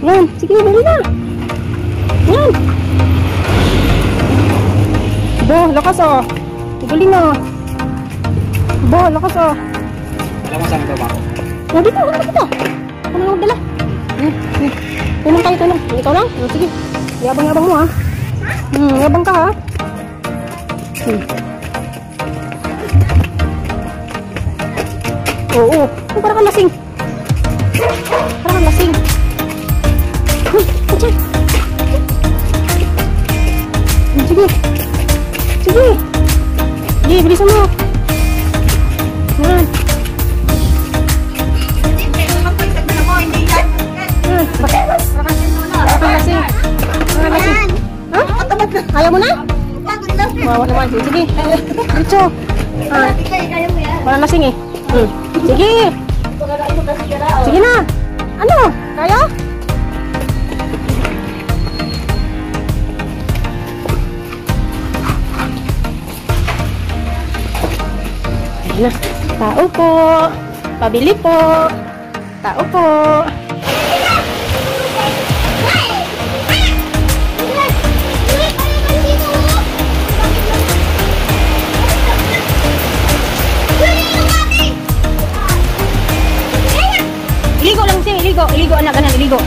Yan, sige, dali na. Yan. Bo, lakas oh. Galing oh. Bo, lakas oh. Alam mo saan ito ba? Oh, dito, ano dito? Ako na lang magdala. Tulong tayo, tulong. Ikaw lang? Sige. Yabang-yabang mo ha. Yabang ka ha. Oo. Parang kang lasing. Parang kang lasing. Sige. Sige. Sige. Sige, bilisan mo. Yan. Ayaw mo na? Wawa naman. Sige. Dito. Walang lasing eh. Sige. Sige na. Ano? Kaya? Ayan na. Tao po. Pabili po. Tao po. Iligo lang siya, iligo. Iligo anak, ganan, iligo.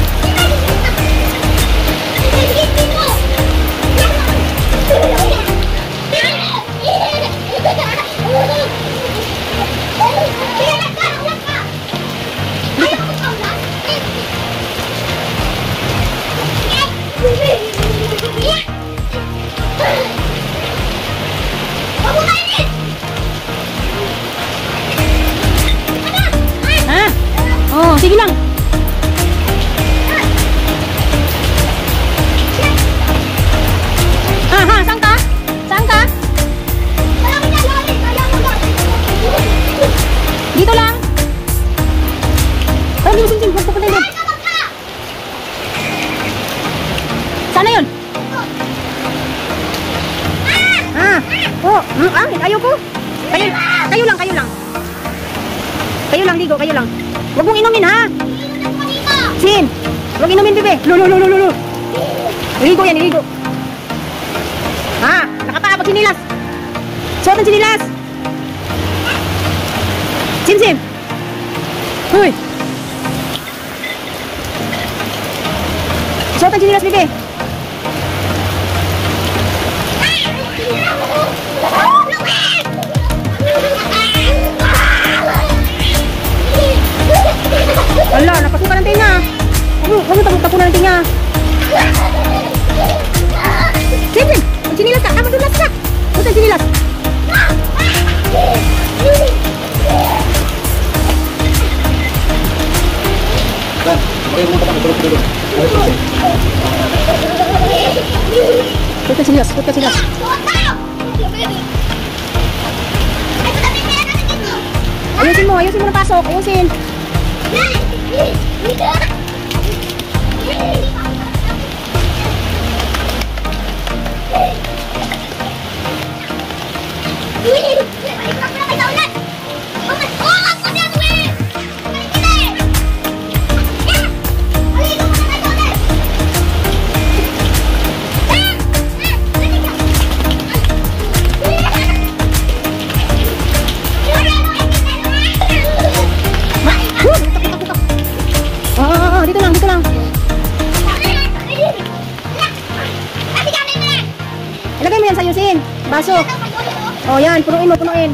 Oh, sige lang. Saan ka? Saan ka? Dito lang. Oh, hindi, sige, magpupunta din. Sana yun? Oh, ayaw ko. Kayo lang, kayo lang. Kayo lang, ligo, kayo lang. Huwag mong inumin, ha? Sin! Huwag inumin, bebe. Lulu. Iligo yan, iligo. Ha? Nakapaa, pag sinilas. Suot ang sinilas. Sim. Huy. Suot ang sinilas, bebe. Ala, napasukan ng tinga. Huwag mo tapunan ng tinga. Sige, magsinilas ka. Madulas ka. Huwag ang sinilas. Huwag ang sinilas. Huwag ang sinilas. Ayusin mo na pasok. Ayusin. Dito lang. Ilagay mo yan sa yusin. Baso. Oh, yan. Punuin mo, punuin.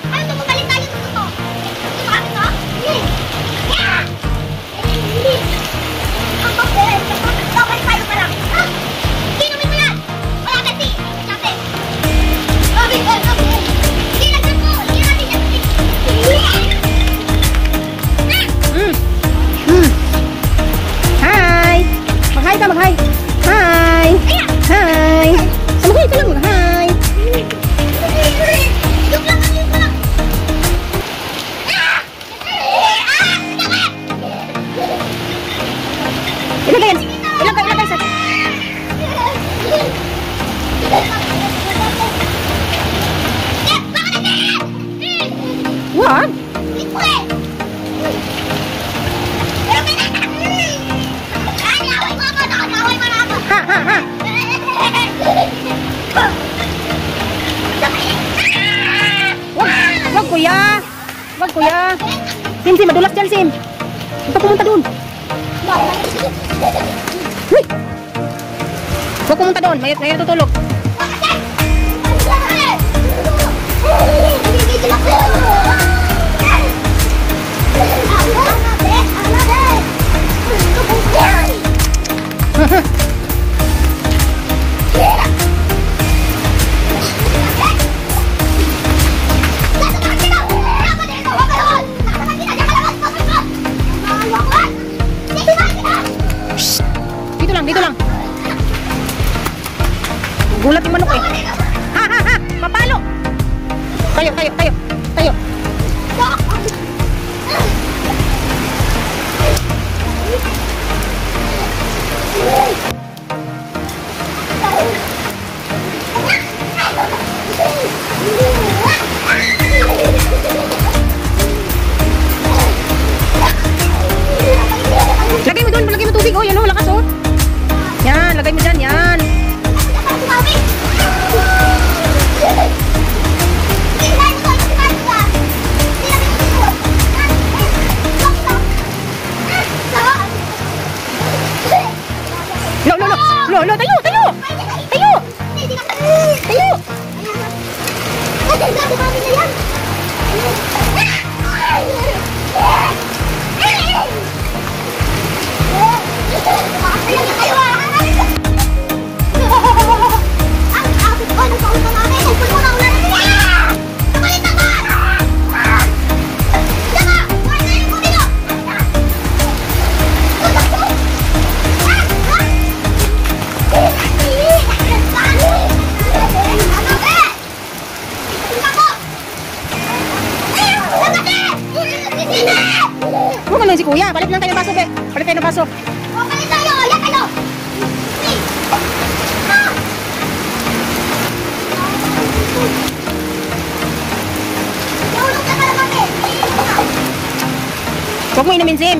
Mag-hi. Hi. Hi. Mag-hi ka lang, mag-hi. kuya. Wag, kuya. Sim, madulas dyan, Sim. Huwag ka pumunta dun. Uy! Huwag pumunta dun. May natutulog. Dito lang. Gulat yung manok eh. Ha. Papalo. Tayo. Lagay mo doon, lagay mo tubig. Oh, yan oh, lakas oh. Yan, lagay mo dyan, yan. Lo, tayo. Huwag naman si kuya. Palit lang tayo ng baso, be. Palit tayo ng baso. Palit tayo. Ayan tayo. Huwag mo inumin, Sim.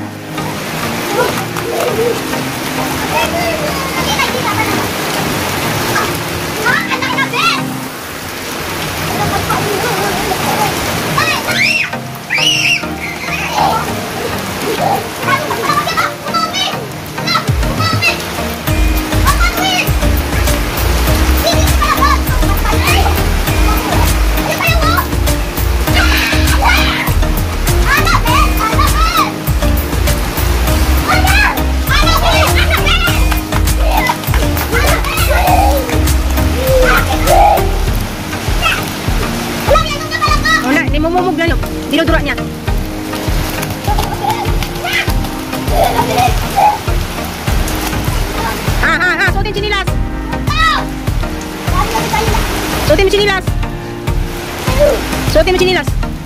Mumumog na dinudura niya. Suotin chinilas. Suotin mo chinilas. Suotin mo chinilas.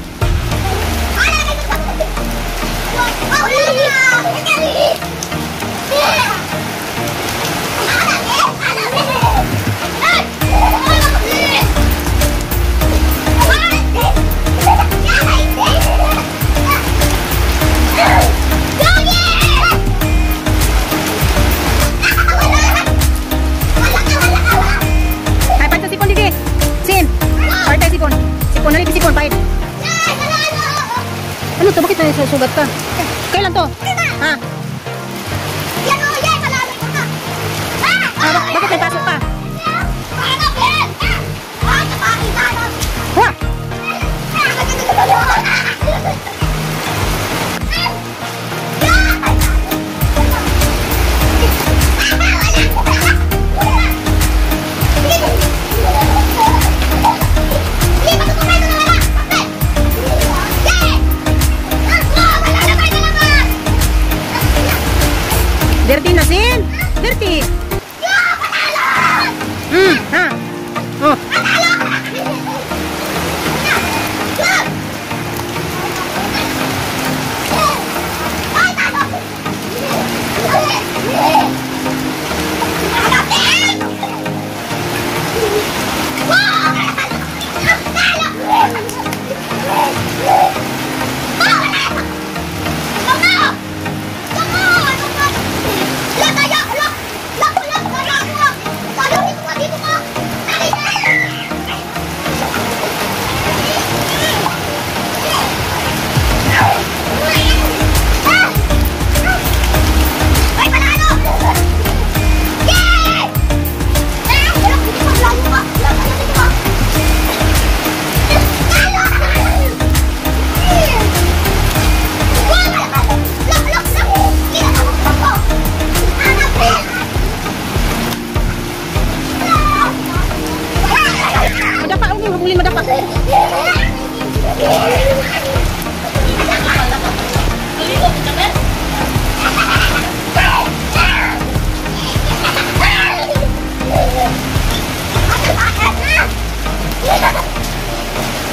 Ano to? Bakit nasusugat ka? Kailan to? Ha? Yan o, yan! Malamig ko ka! Bakit may pasok ka? Paano, Ben? Napakita na! Wah!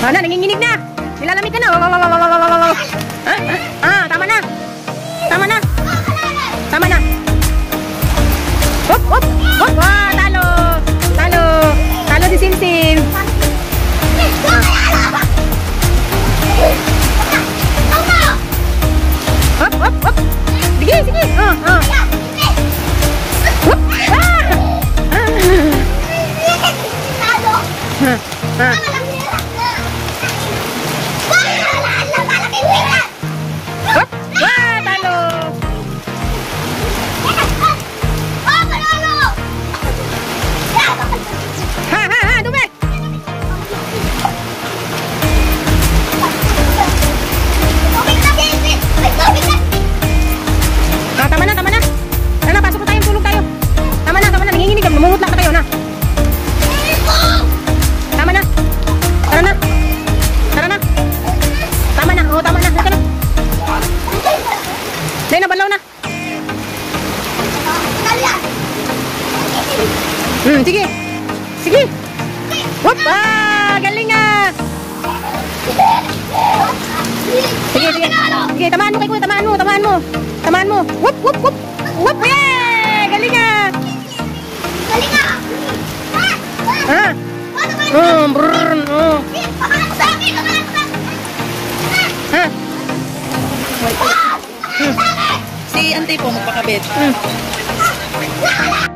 Na, nanginginig na. Nilalamig ka na. Tama na. Tama na. Tama na. Hop, hop, hop. Wah, talo. Talo. Talo si Simsim. Hop, hop, hop. Sige, sige. Hop. Hop. Wah, talo. Dumi. Tama na, tama na. Tara na, pasok na tayo, tulog tayo. Tama na, nanginginig ka. Mamumutla ka kayo na. Tama na. Tara na. Tara na. Tama na, tama na. Tara na. Dahil na, balaw na. Sige. Sige. Whoop! Galing nga. Sige, sige. Sige, tamaan mo kay kuya, tamaan mo. Tamaan mo. Whoop, whoop, whoop. Whoop, yeah! Galing nga. Brrrr. Si auntie po magpakabit.